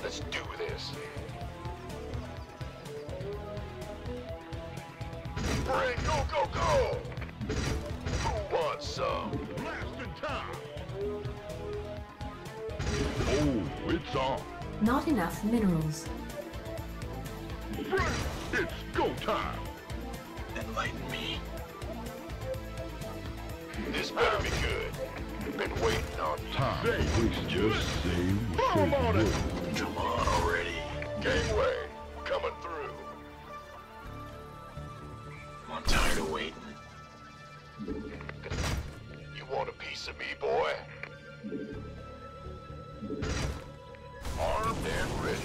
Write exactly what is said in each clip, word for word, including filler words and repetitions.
Let's do this. Bring, go, go, go! Who wants some? Blasting time! Oh, it's on. Not enough minerals. It's go time. Enlighten me. This better be good. Been waiting on Time. Say, just say Come on it. it. Come on already. Gangway, coming through. I'm tired of waiting. You want a piece of me, boy? Armed and ready.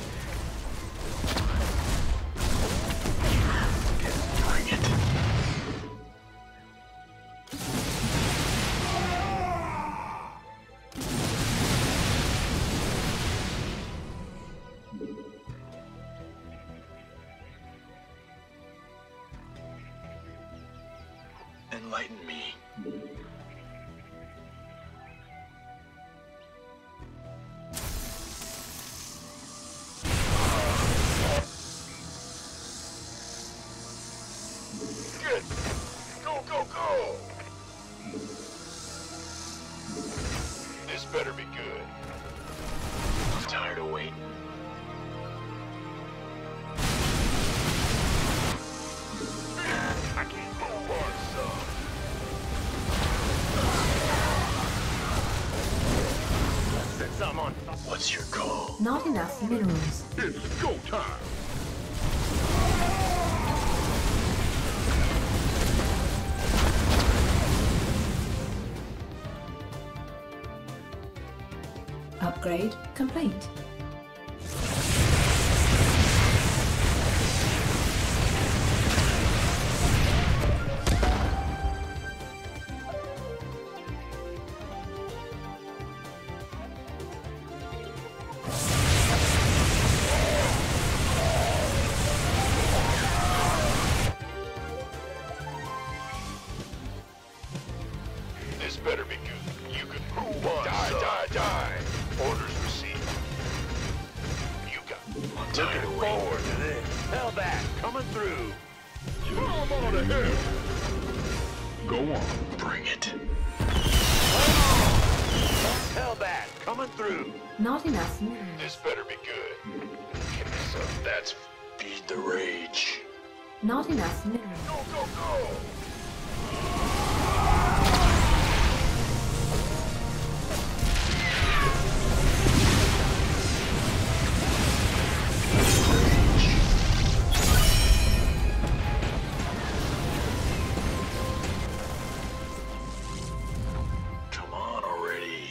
Bring it. Enlighten me. Good. Go, go, go! This better be good. I'm tired of waiting. I can't move on some. Set some on. What's your call? Not enough minerals. It's go time. Upgrade complete. This better be good. You can move on. Die, die, die. Orders received. You got. I'm tired of waiting. Forward to this. Hellbat coming through. Come on ahead. Go on. Bring it. Hellbat coming through. Not enough minerals. This better be good. Give me some. That's feed the rage. Not enough minerals. Go, go, go! Come on already.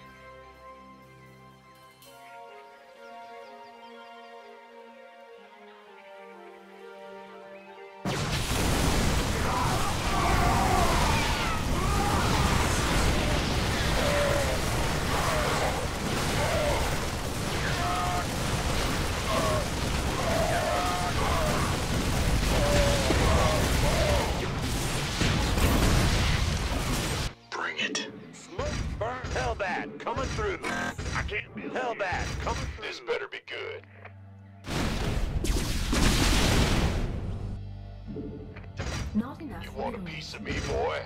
Bring it. Smoke burn. Hellbat coming through. I can't be Hellbat coming through. This better be good. Not enough You want a minerals. piece of me, boy?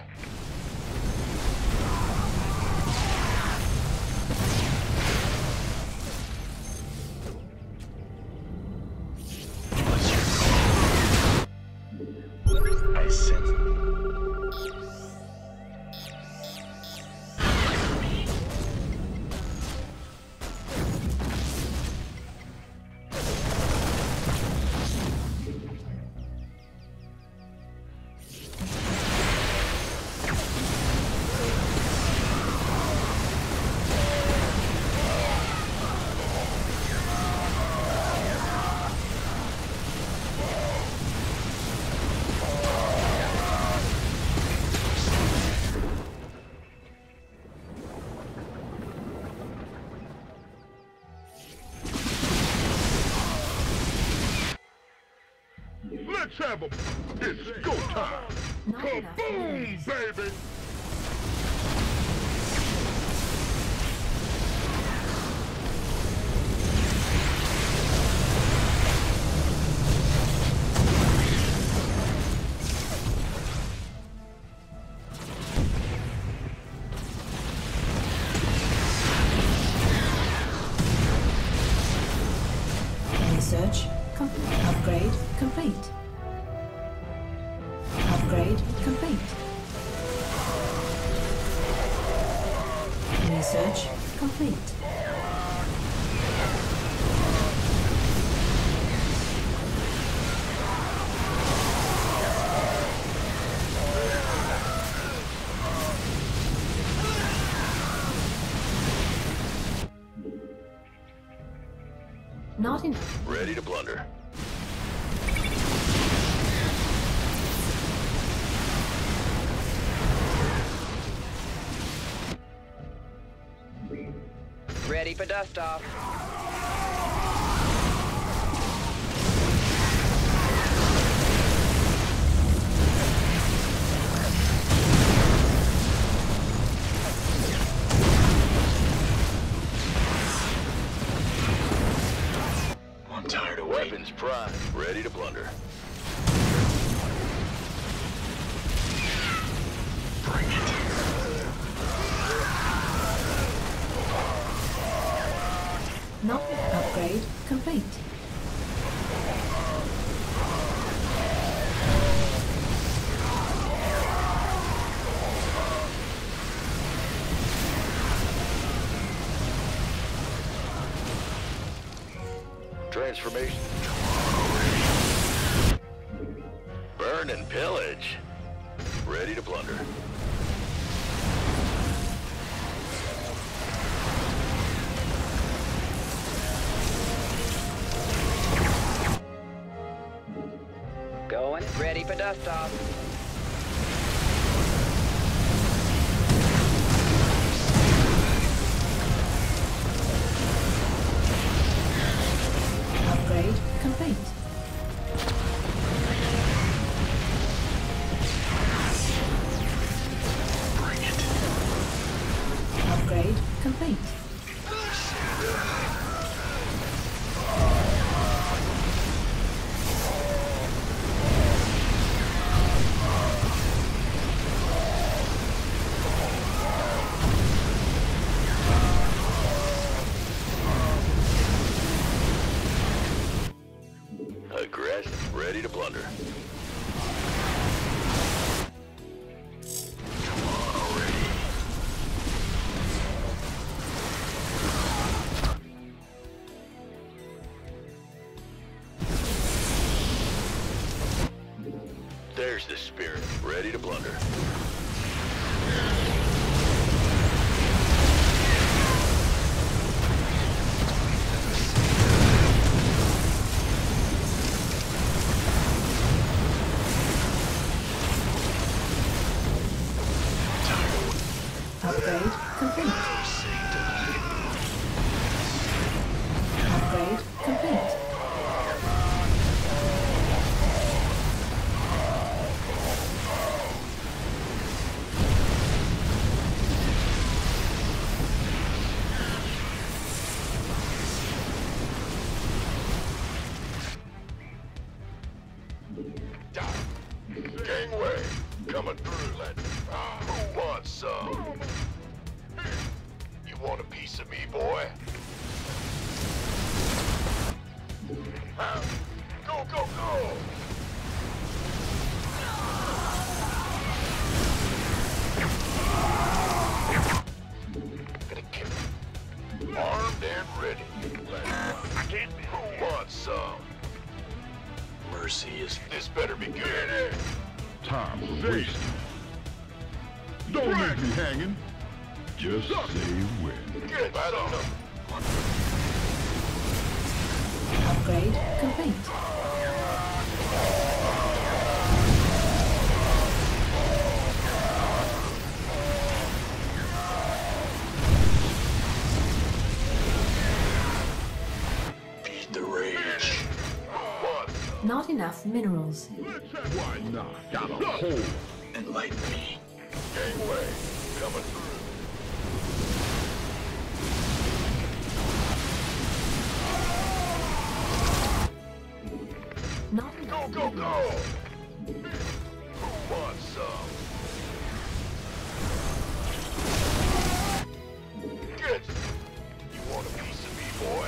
What's your call? I sense. Let's have 'em. It's go time. Not enough minerals. Kaboom, baby. Research complete. Not enough. Ready to plunder. Ready for dust off. I'm tired of waiting. Weapons prime. Ready to plunder. Bring it. Not upgrade complete. Transformation. Burn and pillage. Ready to plunder. Going. Ready for dust off. Upgrade complete. Bring it. Upgrade complete. Aggressive. Ready to plunder. Come on already. There's the spirit. Ready to plunder. Upgrade complete. Upgrade complete. Gangway, coming through, let ah, who wants some? You want a piece of me, boy? Huh? Go, go, go! Gonna kill you. Armed and ready. I can't. Who wants some? Mercy is. This better be good. Time's a waste. Don't leave me hanging. Just say when. Get some. Upgrade complete. Feed the rage. Not enough minerals. Why not? Got a hole. Enlighten me. Gangway, coming through. Not Go, enough go, minerals. go! Who wants some? Get. You want a piece of me, boy?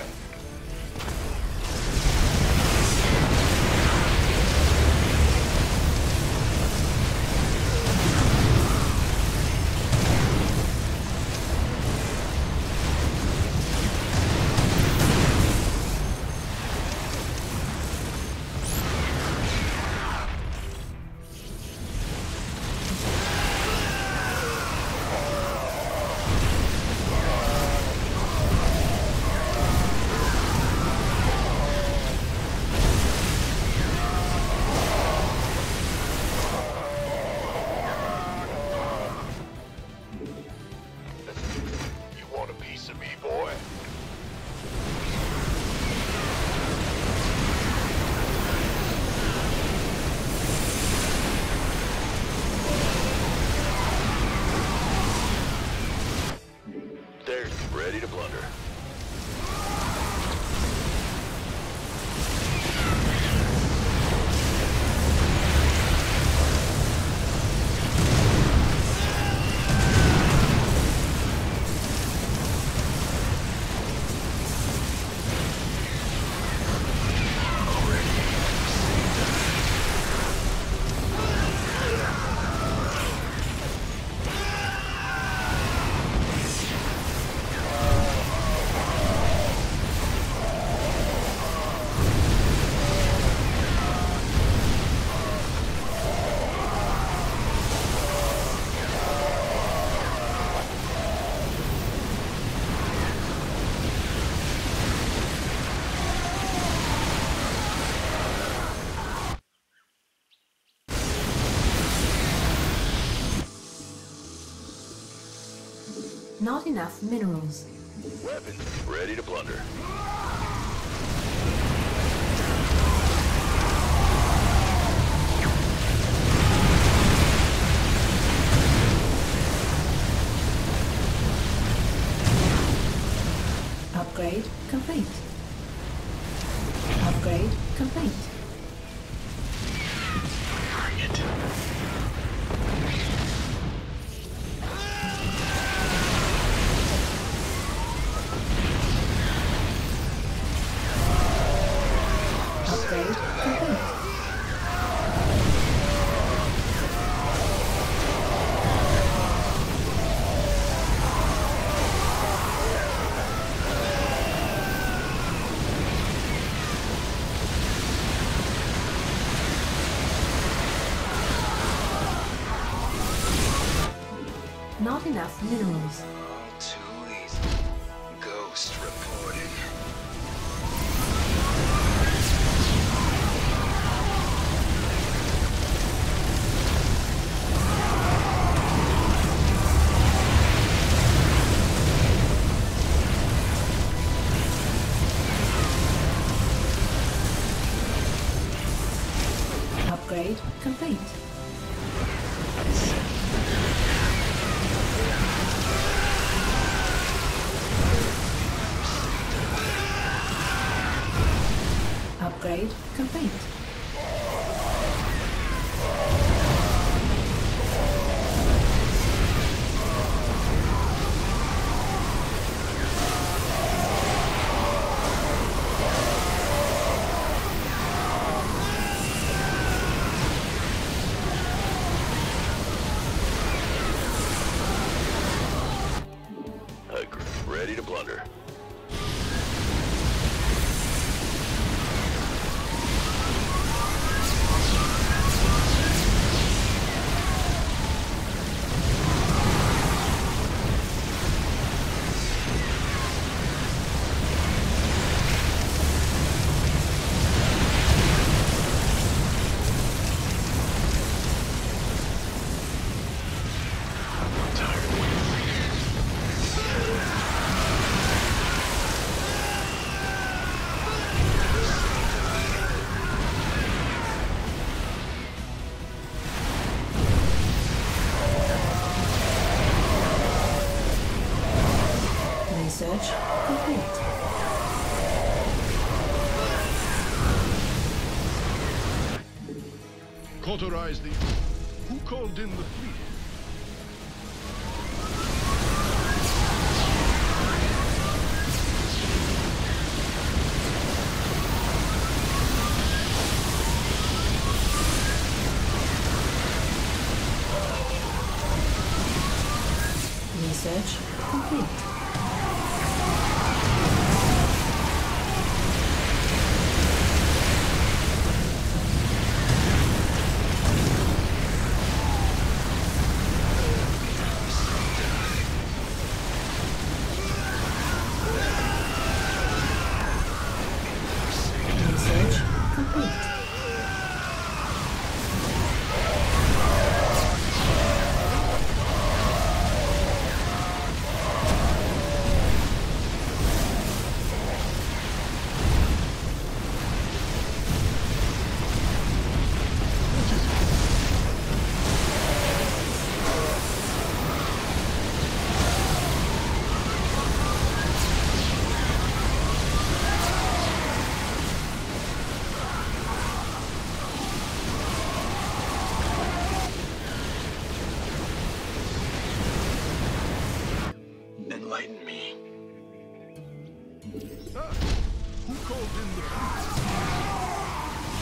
ready to plunder. Not enough minerals. Weapons ready to plunder. Upgrade complete. Upgrade complete. Upgrade complete. Not enough minerals. Too easy. Ghost reporting. Upgrade complete. Upgrade complete. Agreed. Ready to plunder. Research complete. Cauterize the... Who called in the fleet? Research complete. Research complete. Enlighten me. Ah, who called in the fleet?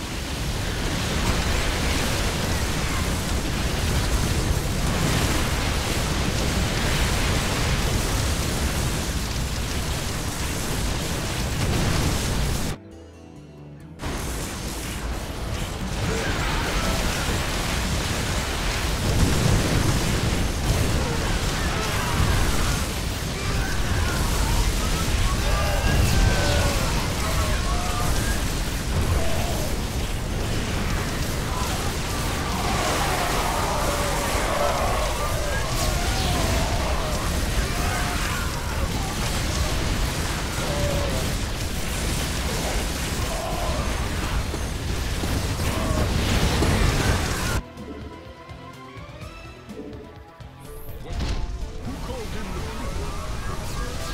Who called in the fleet?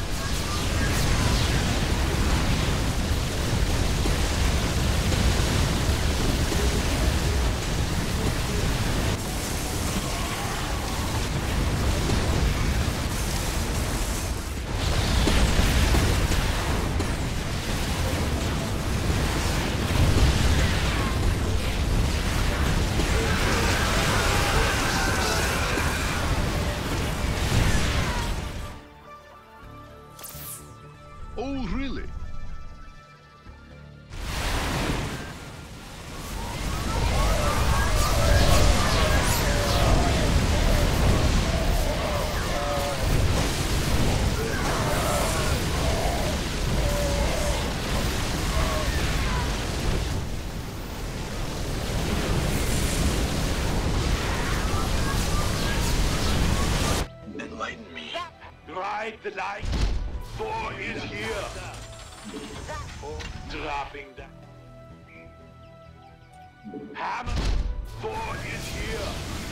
Oh, really? Enlighten me. Ride the light. Thor is here. Dropping that. Hammer. Thor is here.